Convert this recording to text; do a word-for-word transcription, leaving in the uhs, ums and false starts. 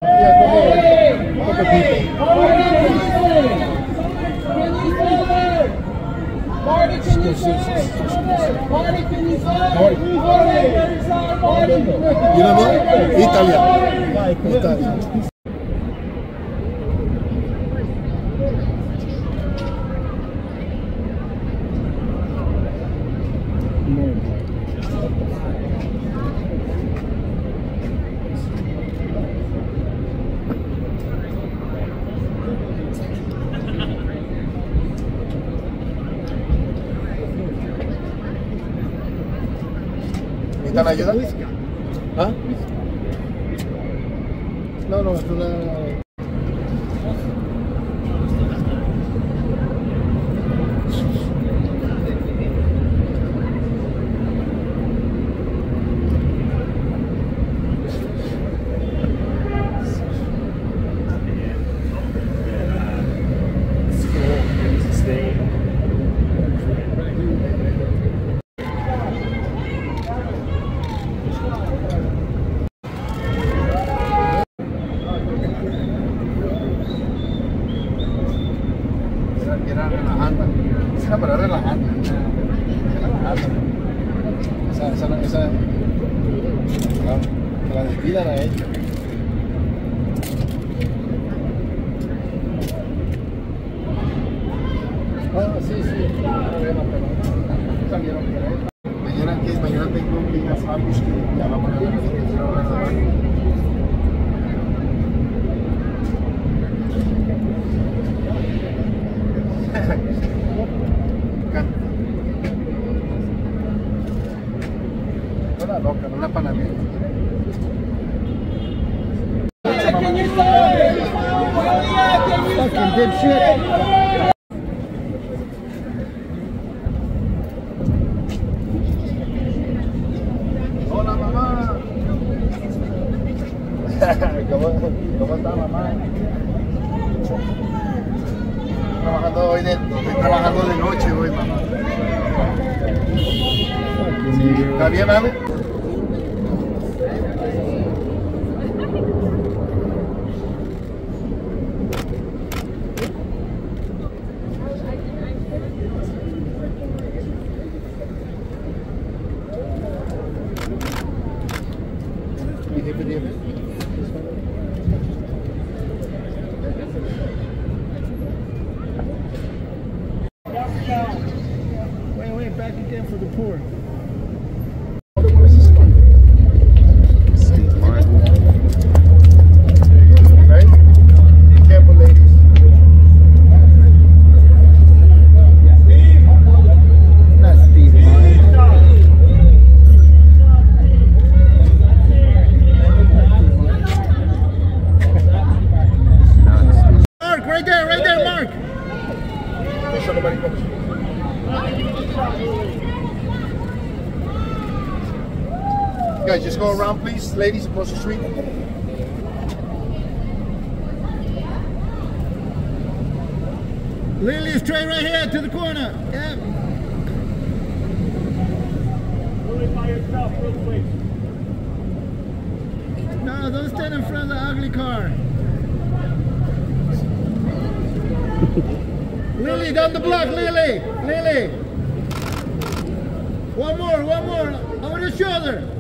You don't know? Italia. Italia. ¿Necesitan ayuda? ¿Ah? No, no, es una... Era relajante, esa para relajante, relajante. Esa, esa, esa, la, que la despidan a ella. Ah, sí, sí, problema, pero salieron por ahí. Mañana, que mañana tengo que ir a Fabus, que ya vamos a ver la Una loca, una panameña. Fucking dipshit. Hola, mamá. ¿Cómo, ¿Cómo está, mamá? Trabajando hoy de, estoy trabajando de noche hoy, mamá. ¿Está bien, mami? Mi jefe tiene. Wait, wait, back again for the pour. Right? Careful, ladies. Not Steve Martin. Mark, right there, right there, Mark. Guys, just go around, please, ladies, across the street. Lily, straight right here to the corner. Yeah. Lily, by yourself, real quick. No, don't stand in front of the ugly car. Lily, down the block, Lily, Lily. One more, one more. Over the shoulder.